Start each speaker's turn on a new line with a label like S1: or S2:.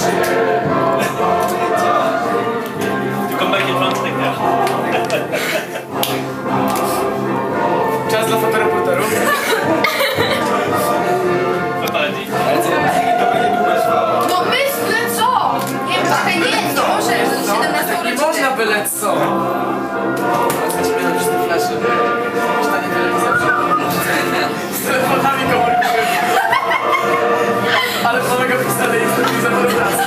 S1: Tylko będzie wątek.
S2: Czas dla fotoreporterów.
S1: Co chodzi?
S2: Ale co, to będzie długo trwało.
S3: No myślę co? Nie wiem, czekaj, nie możesz, 17
S2: Nie
S3: urodziny.
S2: można byle co. Ale chcecie mieć już te flesze. Czytanie telewizji. Z telefonami komórkowymi. Ale po megapiksele jest telewizor raz.